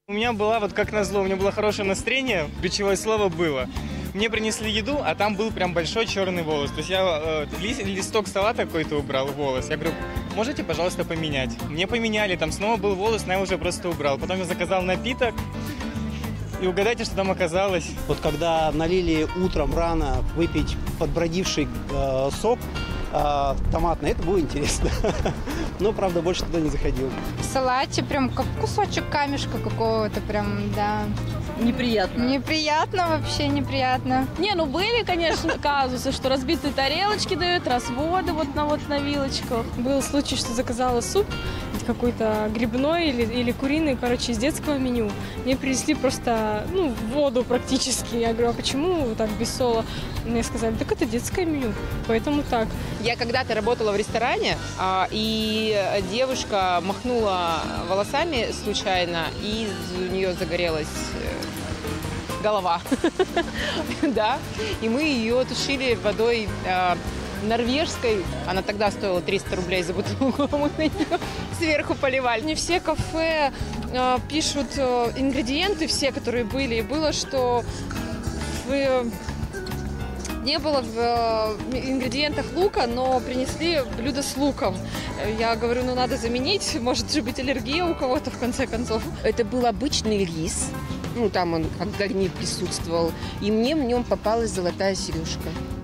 У меня была, вот как назло, у меня было хорошее настроение, ключевое слово было. Мне принесли еду, а там был прям большой черный волос. То есть я листок салата какой-то убрал, волос. Я говорю, можете, пожалуйста, поменять? Мне поменяли, там снова был волос, но я уже просто убрал. Потом я заказал напиток, и угадайте, что там оказалось. Вот когда налили утром рано выпить подбродивший сок томатный, это было интересно. Но, правда, больше туда не заходил. В салате прям как кусочек камешка какого-то прям, да. Неприятно. Неприятно, вообще неприятно. Не, ну были, конечно, казусы, что разбитые тарелочки дают, разводы вот на вилочках. Был случай, что заказала суп какой-то грибной или куриный, короче, из детского меню. Мне принесли просто, воду практически. Я говорю, а почему так без сола? Мне сказали, так это детское меню, поэтому так. Я когда-то работала в ресторане, и девушка махнула волосами случайно, и у нее загорелась голова. Да, и мы ее тушили водой норвежской. Она тогда стоила 300 рублей за бутылку, а мы на нее сверху поливали. Не все кафе пишут ингредиенты, все, которые были. И было, что не было в ингредиентах лука, но принесли блюдо с луком. Я говорю, надо заменить, может же быть аллергия у кого-то в конце концов. Это был обычный рис, там он как гарнир присутствовал, и мне в нем попалась золотая сережка.